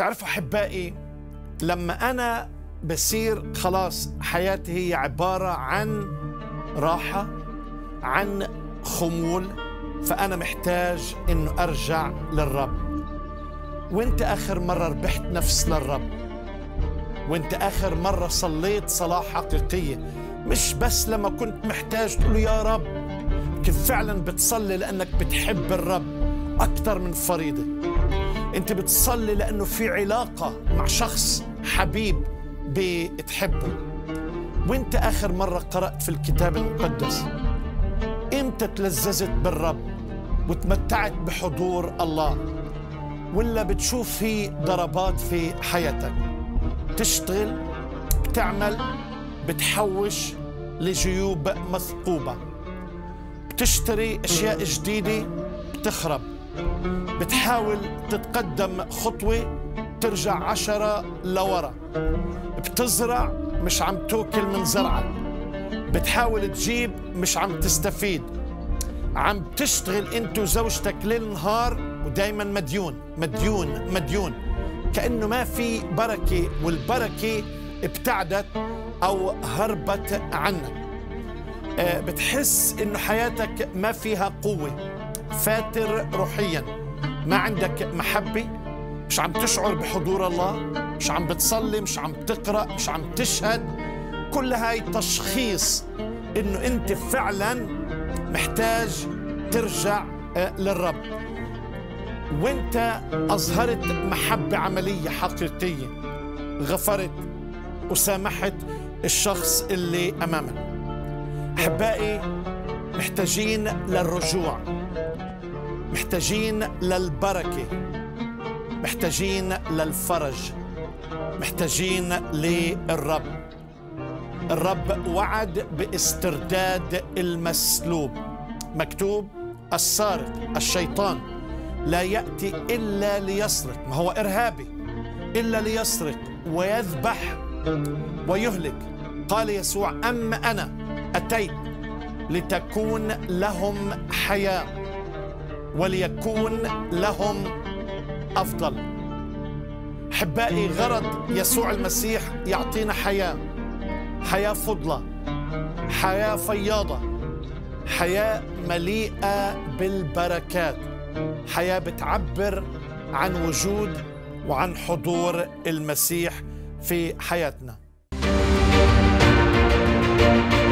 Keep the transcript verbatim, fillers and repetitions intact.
تعرفوا أحبائي، لما أنا بصير خلاص حياتي هي عبارة عن راحة، عن خمول، فأنا محتاج إنه أرجع للرب. وإنت آخر مرة ربحت نفس للرب؟ وإنت آخر مرة صليت صلاة حقيقية، مش بس لما كنت محتاج تقول يا رب، كيف فعلا بتصلي لأنك بتحب الرب أكثر من فريضة؟ أنت بتصلي لأنه في علاقة مع شخص حبيب بتحبه. وإنت آخر مرة قرأت في الكتاب المقدس؟ إمتى تلذذت بالرب وتمتعت بحضور الله؟ ولا بتشوف في ضربات في حياتك؟ تشتغل، بتعمل، بتحوش لجيوب مثقوبة، بتشتري أشياء جديدة بتخرب، بتحاول تتقدم خطوة ترجع عشرة لورا، بتزرع مش عم توكل من زرعك، بتحاول تجيب مش عم تستفيد، عم تشتغل انت وزوجتك ليل نهار ودايما مديون مديون مديون، كأنه ما في بركة، والبركة ابتعدت أو هربت عنك. أه بتحس إنه حياتك ما فيها قوة، فاتر روحيا، ما عندك محبة، مش عم تشعر بحضور الله، مش عم بتصلي، مش عم تقرأ، مش عم تشهد. كل هاي تشخيص إنه أنت فعلا محتاج ترجع أه للرب. وانت أظهرت محبة عملية حقيقية، غفرت وسامحت الشخص اللي أمامك. أحبائي، محتاجين للرجوع، محتاجين للبركة، محتاجين للفرج، محتاجين للرب. الرب وعد باسترداد المسلوب. مكتوب: السارق الشيطان لا يأتي إلا ليسرق، ما هو إرهابي، إلا ليسرق ويذبح ويهلك. قال يسوع: أما أنا أتيت لتكون لهم حياة وليكون لهم أفضل. أحبائي، غرض يسوع المسيح يعطينا حياة، حياة فضلة، حياة فياضة، حياة مليئة بالبركات، حياة بتعبر عن وجود وعن حضور المسيح في حياتنا.